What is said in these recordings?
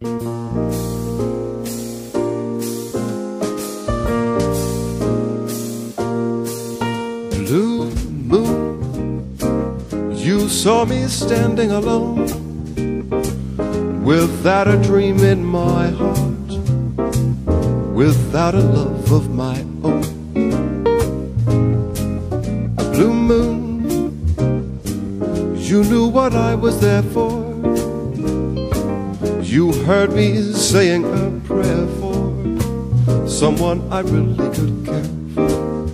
Blue moon, you saw me standing alone, without a dream in my heart, without a love of my own. Blue moon, you knew what I was there for. You heard me saying a prayer for someone I really could care for.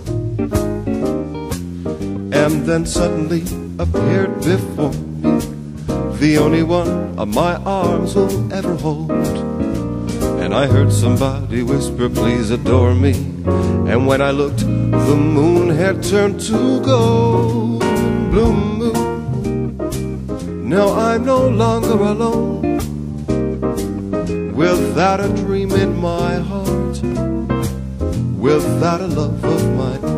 And then suddenly appeared before me the only one my arms will ever hold. And I heard somebody whisper, please adore me. And when I looked, the moon had turned to gold. Blue moon, now I'm no longer alone, without a dream in my heart, without a love of my own.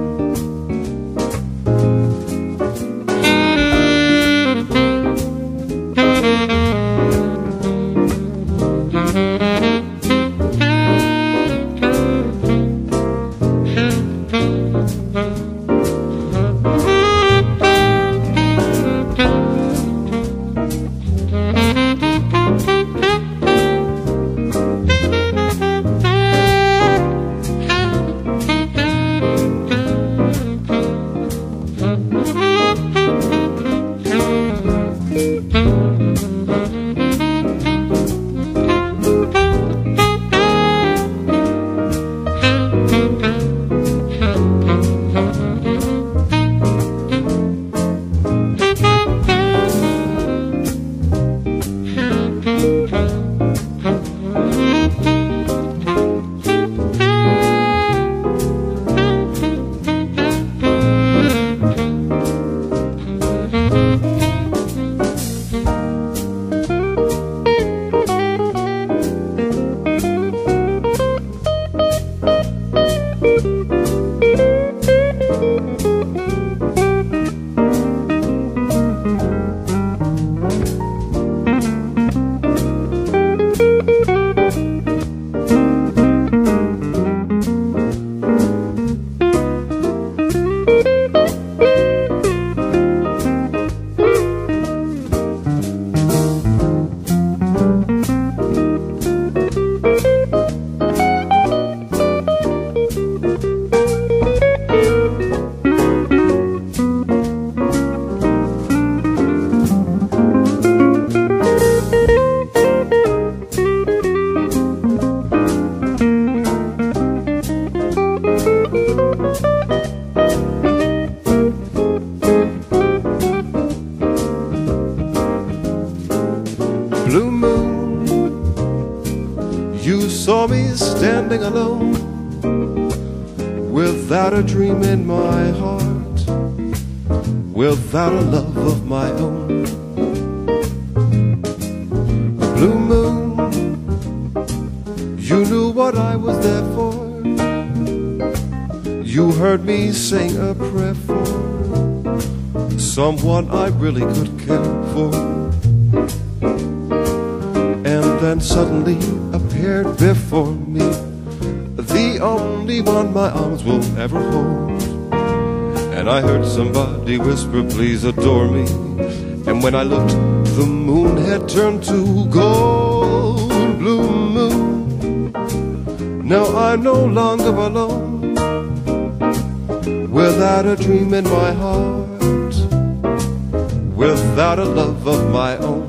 Blue moon, you saw me standing alone, without a dream in my heart, without a love of my own. Blue moon, you knew what I was there for. You heard me sing a prayer for someone I really could care for. And then suddenly appeared before me the only one my arms will ever hold. And I heard somebody whisper, please adore me. And when I looked, the moon had turned to gold. Blue moon, now I'm no longer alone, without a dream in my heart, without a love of my own,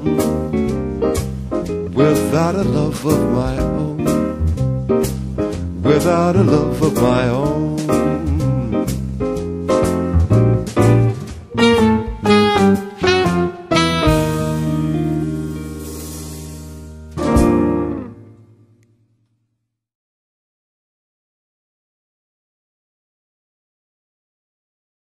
without a love of my own, without a love of my own.